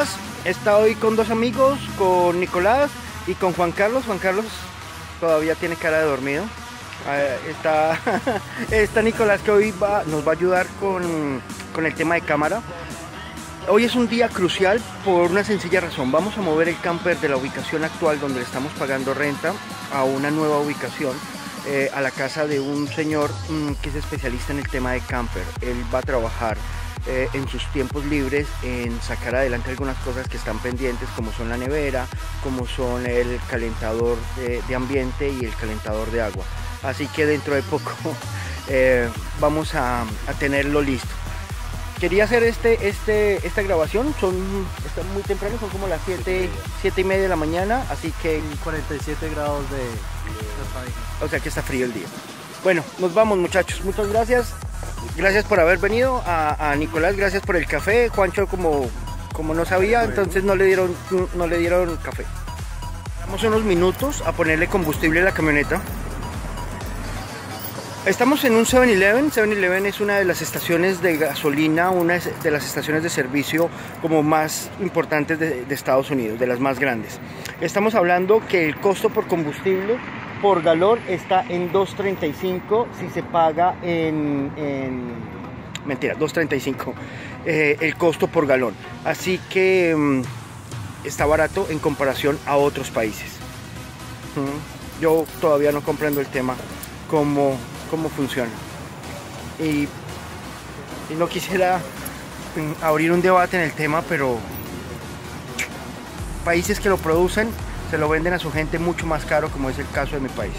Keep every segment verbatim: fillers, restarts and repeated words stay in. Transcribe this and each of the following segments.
Nicolás. Está hoy con dos amigos, con Nicolás y con Juan Carlos. Juan Carlos todavía tiene cara de dormido. Eh, está, está Nicolás, que hoy va, nos va a ayudar con, con el tema de cámara. Hoy es un día crucial por una sencilla razón. Vamos a mover el camper de la ubicación actual donde le estamos pagando renta a una nueva ubicación, eh, a la casa de un señor mmm, que es especialista en el tema de camper. Él va a trabajar eh, en sus tiempos libres en sacar adelante algunas cosas que están pendientes, como son la nevera, como son el calentador de, de ambiente y el calentador de agua. Así que dentro de poco eh, vamos a, a tenerlo listo. Quería hacer este, este, esta grabación, son, está muy temprano, son como las siete y media de la mañana, así que... cuarenta y siete grados de... de o sea que está frío el día. Bueno, nos vamos, muchachos, muchas gracias. Gracias por haber venido, a, a Nicolás, gracias por el café. Juancho como, como no sabía, entonces no le dieron, no le dieron café. Damos unos minutos a ponerle combustible a la camioneta. Estamos en un seven eleven. seven eleven es una de las estaciones de gasolina, una de las estaciones de servicio como más importantes de, de Estados Unidos, de las más grandes. Estamos hablando que el costo por combustible por galón está en dos treinta y cinco si se paga en... en mentira, dos treinta y cinco eh, el costo por galón. Así que um, está barato en comparación a otros países. ¿Mm? Yo todavía no comprendo el tema como... cómo funciona y, y no quisiera abrir un debate en el tema, pero países que lo producen se lo venden a su gente mucho más caro, como es el caso de mi país.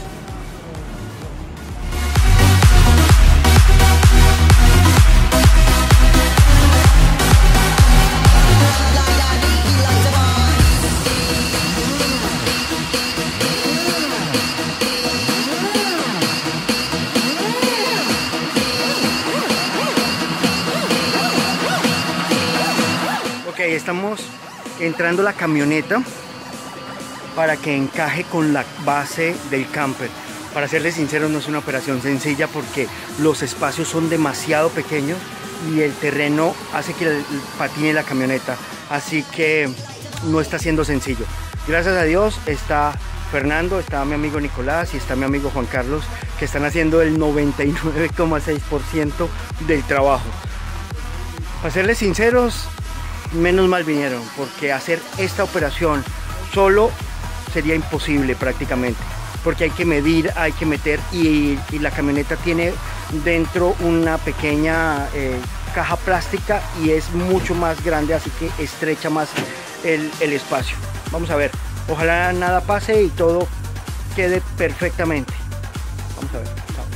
Ok, estamos entrando a la camioneta para que encaje con la base del camper. Para serles sinceros, no es una operación sencilla porque los espacios son demasiado pequeños y el terreno hace que patine la camioneta, así que no está siendo sencillo. Gracias a Dios está Fernando, está mi amigo Nicolás y está mi amigo Juan Carlos, que están haciendo el noventa y nueve coma seis por ciento del trabajo. Para serles sinceros, menos mal vinieron, porque hacer esta operación solo sería imposible prácticamente, porque hay que medir, hay que meter y, y la camioneta tiene dentro una pequeña eh, caja plástica y es mucho más grande, así que estrecha más el, el espacio. Vamos a ver, ojalá nada pase y todo quede perfectamente. Vamos a ver. Chao.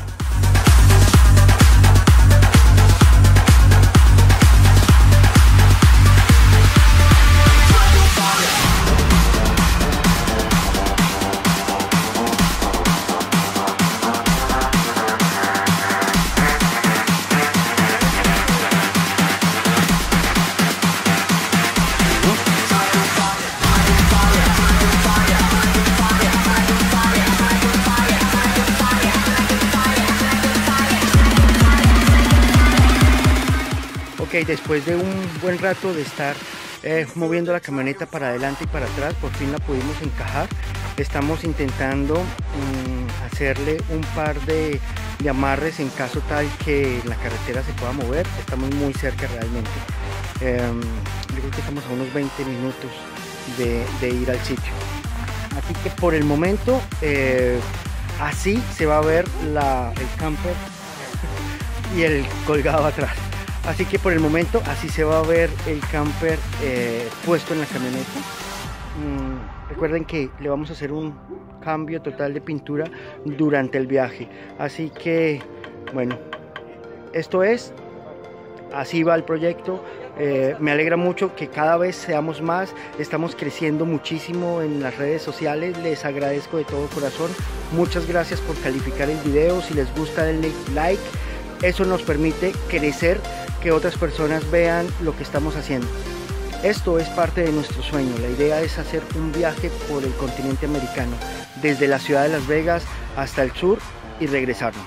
Ok, después de un buen rato de estar eh, moviendo la camioneta para adelante y para atrás, por fin la pudimos encajar. Estamos intentando um, hacerle un par de, de amarres en caso tal que la carretera se pueda mover. Estamos muy cerca realmente. Eh, yo creo que estamos a unos veinte minutos de, de ir al sitio. Así que por el momento eh, así se va a ver la, el camper y el colgado atrás. Así que por el momento así se va a ver el camper eh, puesto en la camioneta. Mm, recuerden que le vamos a hacer un cambio total de pintura durante el viaje. Así que bueno, esto es, así va el proyecto. Eh, me alegra mucho que cada vez seamos más, estamos creciendo muchísimo en las redes sociales. Les agradezco de todo corazón. Muchas gracias por calificar el video. Si les gusta, denle like. Eso nos permite crecer, que otras personas vean lo que estamos haciendo. Esto es parte de nuestro sueño. La idea es hacer un viaje por el continente americano, desde la ciudad de Las Vegas hasta el sur y regresarnos.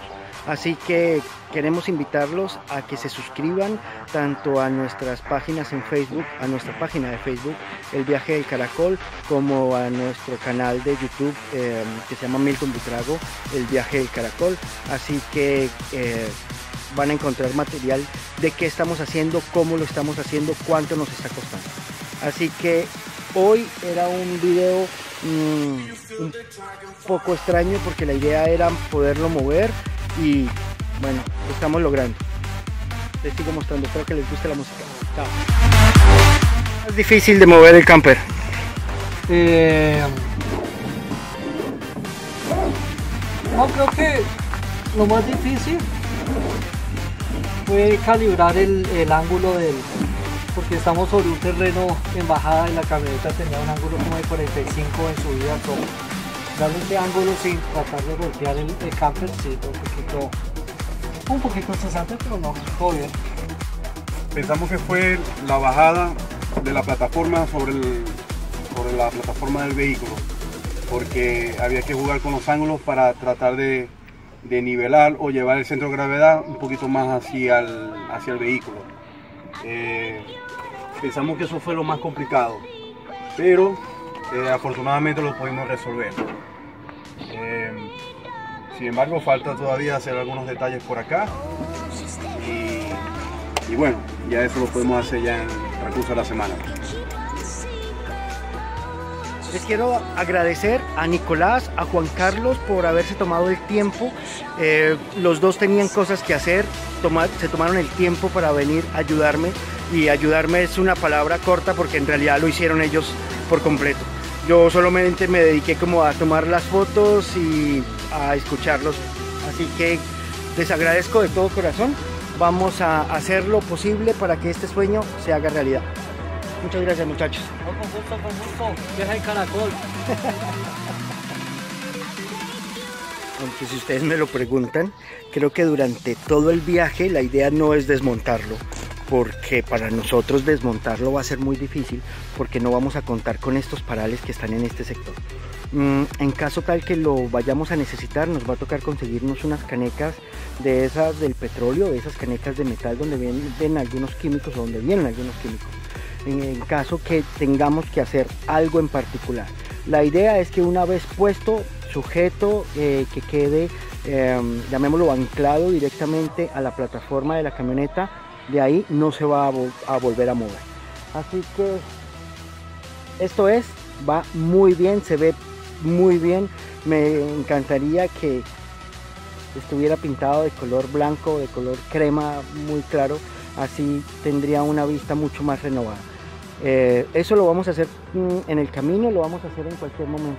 Así que queremos invitarlos a que se suscriban tanto a nuestras páginas en Facebook, a nuestra página de Facebook, El Viaje del Caracol, como a nuestro canal de YouTube eh, que se llama Milton Buitrago, El Viaje del Caracol. Así que eh, van a encontrar material de qué estamos haciendo, cómo lo estamos haciendo, cuánto nos está costando. Así que hoy era un video mmm, un poco extraño porque la idea era poderlo mover y bueno, lo estamos logrando. Les sigo mostrando, espero que les guste la música. Chao. Es difícil de mover el camper. Eh, no, creo que lo más difícil fue calibrar el, el ángulo del, porque estamos sobre un terreno en bajada y la camioneta tenía un ángulo como de cuarenta y cinco en subida. So, darle ese ángulo sin tratar de golpear el, el camper, sí, un poquito, un poquito estresante, pero no, todo bien. Pensamos que fue la bajada de la plataforma sobre, el, sobre la plataforma del vehículo, porque había que jugar con los ángulos para tratar de, de nivelar o llevar el centro de gravedad un poquito más hacia el, hacia el vehículo. Eh, pensamos que eso fue lo más complicado, pero eh, afortunadamente lo pudimos resolver. Eh, sin embargo, falta todavía hacer algunos detalles por acá y, y bueno, ya eso lo podemos hacer ya en el transcurso de la semana. Les quiero agradecer a Nicolás, a Juan Carlos por haberse tomado el tiempo. Eh, los dos tenían cosas que hacer, tomar, se tomaron el tiempo para venir a ayudarme. Y ayudarme es una palabra corta porque en realidad lo hicieron ellos por completo. Yo solamente me dediqué como a tomar las fotos y a escucharlos. Así que les agradezco de todo corazón. Vamos a hacer lo posible para que este sueño se haga realidad. Muchas gracias, muchachos. No, con gusto, con gusto. Viaje del Caracol. Aunque si ustedes me lo preguntan, creo que durante todo el viaje la idea no es desmontarlo, porque para nosotros desmontarlo va a ser muy difícil, porque no vamos a contar con estos parales que están en este sector. Mm, en caso tal que lo vayamos a necesitar, nos va a tocar conseguirnos unas canecas de esas del petróleo, de esas canecas de metal donde vienen algunos químicos o donde vienen algunos químicos. En el caso que tengamos que hacer algo en particular. La idea es que una vez puesto, sujeto, eh, que quede, eh, llamémoslo anclado directamente a la plataforma de la camioneta, de ahí no se va a, vol a volver a mover. Así que esto es, va muy bien, se ve muy bien. Me encantaría que estuviera pintado de color blanco, de color crema muy claro, así tendría una vista mucho más renovada. Eh, eso lo vamos a hacer en el camino, lo vamos a hacer en cualquier momento.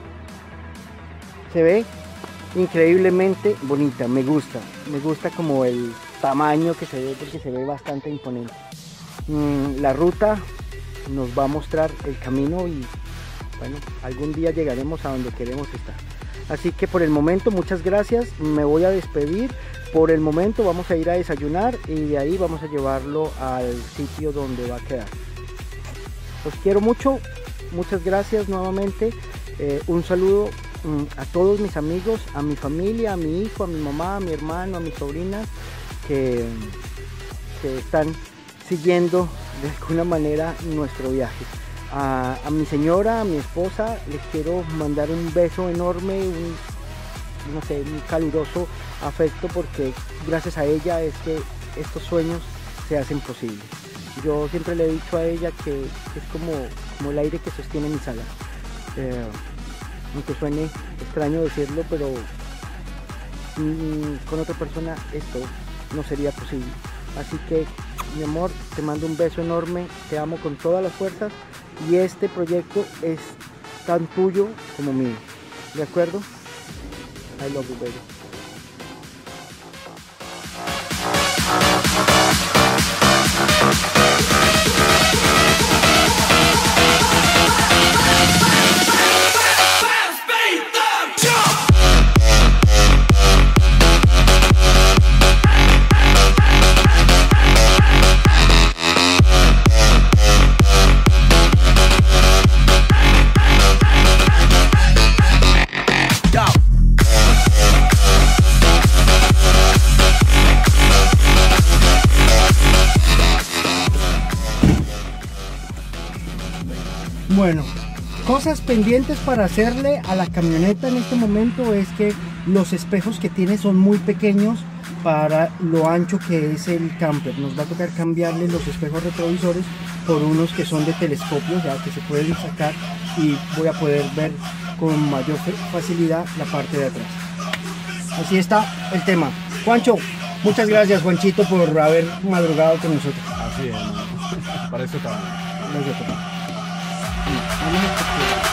Se ve increíblemente bonita, me gusta, me gusta como el tamaño que se ve, porque se ve bastante imponente. Mm, la ruta nos va a mostrar el camino y bueno, algún día llegaremos a donde queremos estar. Así que por el momento, muchas gracias, me voy a despedir. Por el momento vamos a ir a desayunar y de ahí vamos a llevarlo al sitio donde va a quedar. Los quiero mucho, muchas gracias nuevamente. Eh, un saludo um, a todos mis amigos, a mi familia, a mi hijo, a mi mamá, a mi hermano, a mis sobrinas que, que están siguiendo de alguna manera nuestro viaje. A, a mi señora, a mi esposa, les quiero mandar un beso enorme, un, no sé, un caluroso afecto, porque gracias a ella es que estos sueños se hacen posibles. Yo siempre le he dicho a ella que es como, como el aire que sostiene mis alas. Eh, aunque suene extraño decirlo, pero mm, con otra persona esto no sería posible. Así que, mi amor, te mando un beso enorme, te amo con todas las fuerzas y este proyecto es tan tuyo como mío. ¿De acuerdo? I love you, baby. Yo. Bueno, cosas pendientes para hacerle a la camioneta en este momento es que los espejos que tiene son muy pequeños para lo ancho que es el camper. Nos va a tocar cambiarle los espejos retrovisores por unos que son de telescopio, ya que se pueden sacar y voy a poder ver con mayor facilidad la parte de atrás. Así está el tema. Juancho, muchas gracias, Juanchito, por haber madrugado con nosotros. Así es, hermano. Para eso está. Gracias, papá. Vamos a